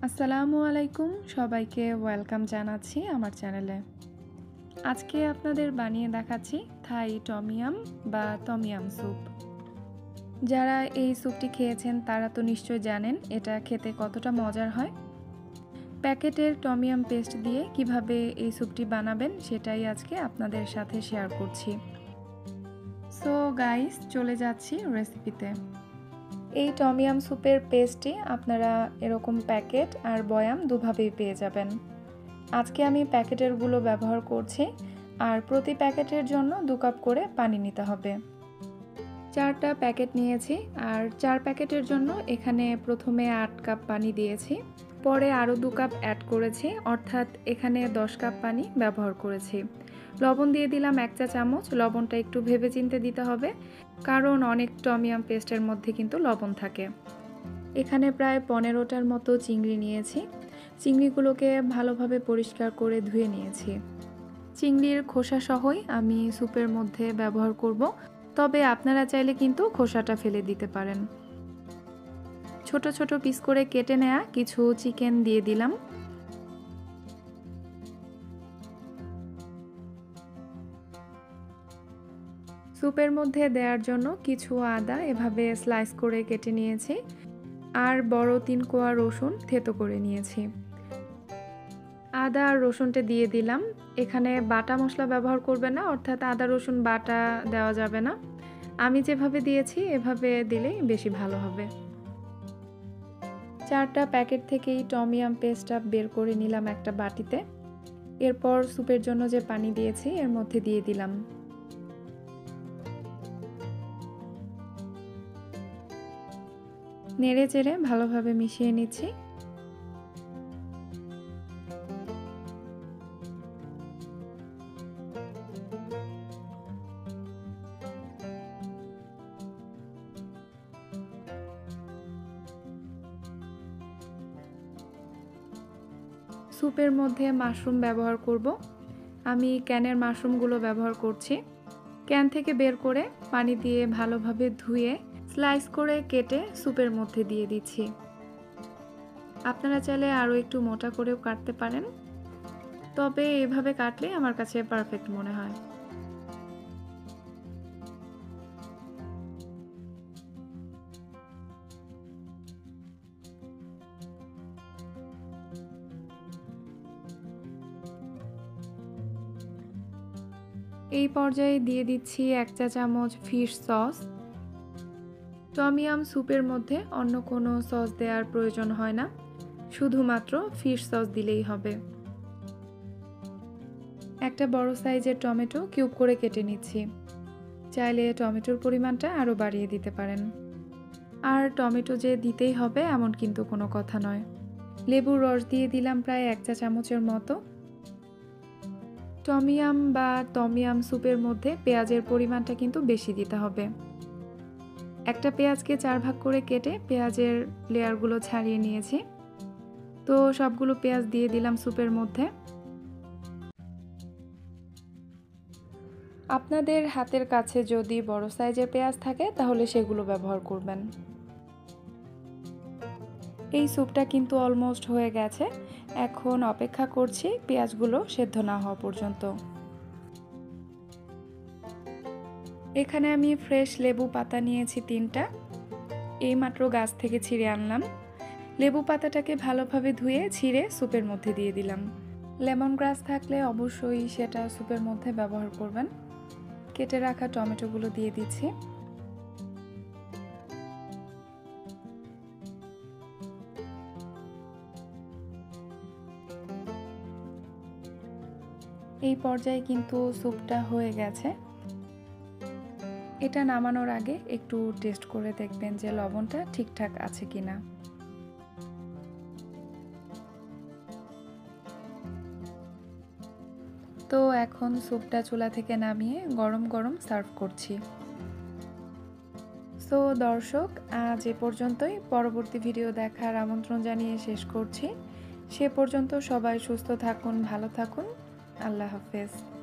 আসসালামু আলাইকুম, সবাইকে ওয়েলকাম জানাচ্ছি আমার চ্যানেলে। আজকে আপনাদের বানিয়ে দেখাচ্ছি থাই টমিয়াম বা টমিয়াম স্যুপ। যারা এই স্যুপটি খেয়েছেন তারা তো নিশ্চয়ই জানেন এটা খেতে কতটা মজার হয়। প্যাকেটের টমিয়াম পেস্ট দিয়ে কিভাবে এই স্যুপটি বানাবেন সেটাই আজকে আপনাদের সাথে শেয়ার করছি। সো গাইস, চলে যাচ্ছি রেসিপিতে। এই টমিয়াম স্যুপের পেস্টটি আপনারা এরকম প্যাকেট আর বয়াম দুভাবেই পেয়ে যাবেন। আজকে আমি প্যাকেটেরগুলো ব্যবহার করছি, আর প্রতি প্যাকেটের জন্য 2 কাপ করে পানি নিতে হবে। 4টা প্যাকেট নিয়েছি, আর 4 প্যাকেটের জন্য এখানে প্রথমে 8 কাপ পানি দিয়েছি, পরে আরও 2 কাপ অ্যাড করেছি, অর্থাৎ এখানে 10 কাপ পানি ব্যবহার করেছি। লবণ দিয়ে দিলাম 1 চা চামচ। লবণটা একটু ভেবেচিন্তে দিতে হবে, কারণ অনেক টমিয়াম পেস্টের মধ্যে কিন্তু লবণ থাকে। এখানে প্রায় 15টার মতো চিংড়ি নিয়েছি। চিংড়িগুলোকে ভালোভাবে পরিষ্কার করে ধুয়ে নিয়েছি। চিংড়ির খোসা সহই আমি স্যুপের মধ্যে ব্যবহার করব, তবে আপনারা চাইলে কিন্তু খোসাটা ফেলে দিতে পারেন। ছোট ছোট পিস করে কেটে নেওয়া কিছু চিকেন দিয়ে দিলাম। স্যুপের মধ্যে দেওয়ার জন্য কিছু আদা এভাবে স্লাইস করে কেটে নিয়েছি, আর বড় 3 কোয়া রসুন থেতো করে নিয়েছি। আদা আর রসুনটা দিয়ে দিলাম। এখানে বাটা মশলা ব্যবহার করবে না, অর্থাৎ আদা রসুন বাটা দেওয়া যাবে না। আমি যেভাবে দিয়েছি এভাবে দিলেই বেশি ভালো হবে। 4টা প্যাকেট থেকেই টমিয়াম পেস্টটা বের করে নিলাম একটা বাটিতে। এরপর স্যুপের জন্য যে পানি দিয়েছি এর মধ্যে দিয়ে দিলাম। নেড়ে চেড়ে ভালোভাবে মিশিয়ে নিচ্ছি। স্যুপের মধ্যে মাশরুম ব্যবহার করব। আমি ক্যানের মাশরুমগুলো ব্যবহার করছি। ক্যান থেকে বের করে পানি দিয়ে ভালোভাবে ধুয়ে স্লাইস করে কেটে স্যুপের মধ্যে দিয়ে দিচ্ছি। আপনারা চাইলে আরও একটু মোটা করেও কাটতে পারেন, তবে এভাবে কাটলে আমার কাছে পারফেক্ট মনে হয়। এই পর্যায়ে দিয়ে দিচ্ছি 1 চা চামচ ফিশ সস। টমিয়াম স্যুপের মধ্যে অন্য কোনো সস দেওয়ার প্রয়োজন হয় না, শুধুমাত্র ফিশ সস দিলেই হবে। একটা বড় সাইজের টমেটো কিউব করে কেটে নিচ্ছি। চাইলে টমেটোর পরিমাণটা আরও বাড়িয়ে দিতে পারেন। আর টমেটো যে দিতেই হবে এমন কিন্তু কোনো কথা নয়। লেবুর রস দিয়ে দিলাম প্রায় 1 চা চামচের মতো। টমিয়াম বা টমিয়াম স্যুপের মধ্যে পেঁয়াজের পরিমাণটা কিন্তু বেশি দিতে হবে। একটা পেঁয়াজকে 4 ভাগ করে কেটে পেঁয়াজের লেয়ারগুলো ছাড়িয়ে নিয়েছি। তো সবগুলো পেঁয়াজ দিয়ে দিলাম স্যুপের মধ্যে। আপনাদের হাতের কাছে যদি বড় সাইজের পেঁয়াজ থাকে তাহলে সেগুলো ব্যবহার করবেন। এই স্যুপটা কিন্তু অলমোস্ট হয়ে গেছে। এখন অপেক্ষা করছি পেঁয়াজগুলো সেদ্ধ না হওয়া পর্যন্ত। এখানে আমি ফ্রেশ লেবু পাতা নিয়েছি 3টা। এইমাত্র গাছ থেকে ছিঁড়ে আনলাম। লেবু পাতাটাকে ভালোভাবে ধুয়ে ছিঁড়ে স্যুপের মধ্যে দিয়ে দিলাম। লেমন গ্রাস থাকলে অবশ্যই সেটা স্যুপের মধ্যে ব্যবহার করবেন। কেটে রাখা টমেটোগুলো দিয়ে দিচ্ছি। এই পর্যায়ে কিন্তু স্যুপটা হয়ে গেছে। এটা নামানোর আগে একটু টেস্ট করে দেখবেন যে লবণটা ঠিকঠাক আছে কিনা। তো এখন স্যুপটা চুলা থেকে নামিয়ে গরম গরম সার্ভ করছি। সো দর্শক, আজ এ পর্যন্তই। পরবর্তী ভিডিও দেখার আমন্ত্রণ জানিয়ে শেষ করছি। সে পর্যন্ত সবাই সুস্থ থাকুন, ভালো থাকুন। আল্লাহ হাফেজ।